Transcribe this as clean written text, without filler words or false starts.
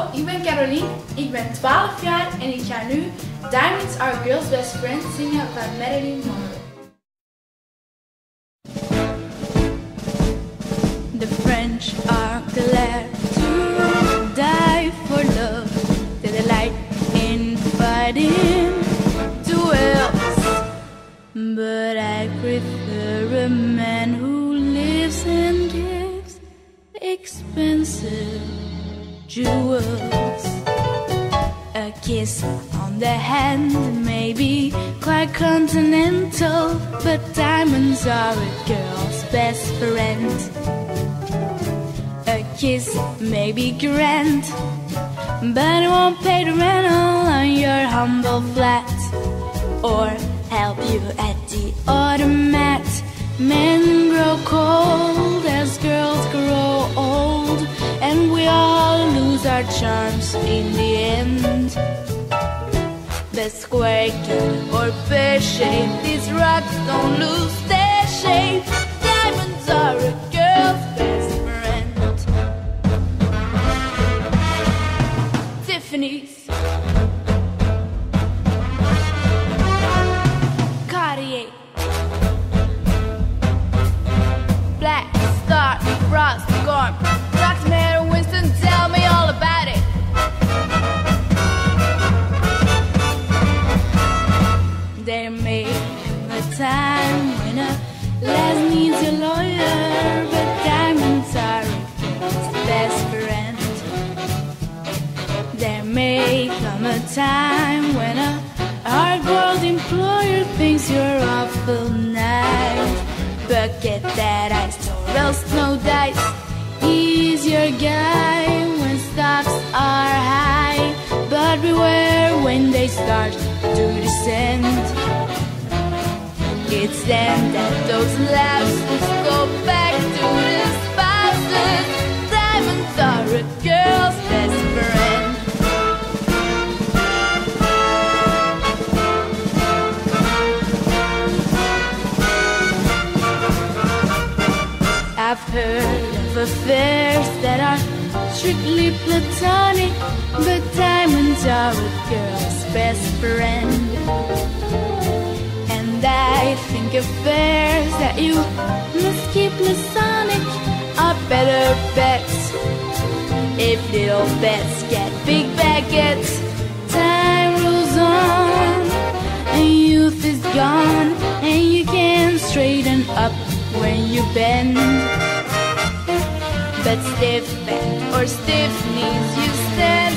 ik ben Caroline, ik ben 12 jaar en ik ga nu Diamonds Are a Girl's Best Friend zingen van Marilyn Monroe. The French are glad to die for love. They delight in fighting duels. But I prefer a man who lives and gives expensive jewels. A kiss on the hand may be quite continental, but diamonds are a girl's best friend. A kiss may be grand, but it won't pay the rental on your humble flat, or help you at the automat. Men grow cold as girls grow old, and we all lose our charms in the end. The square cut or pear shape, these rocks don't lose their shape. Diamonds are a girl's best friend. Tiffany's, Cartier, Black Star, Ross, Gorm, Roxmere, Winston, tell me all about it. There may come a time when a lass needs a lawyer, but diamonds are a girl's best friend. There may come a time when a hard-boiled employer thinks you're awful nice, but get that ice or else no dice. He's your guy when stocks are high, but beware when they start to descend. It's then that those lapses go back to the spouses. Diamonds are a girl's best friend. I've heard of affairs that are strictly platonic, but diamonds are a girl's best friend. And I think affairs that you must keep platonic are better bets. If little bets get big baguettes, time rolls on and youth is gone, and you can't straighten up when you bend. But stiff back or stiff knees, you stand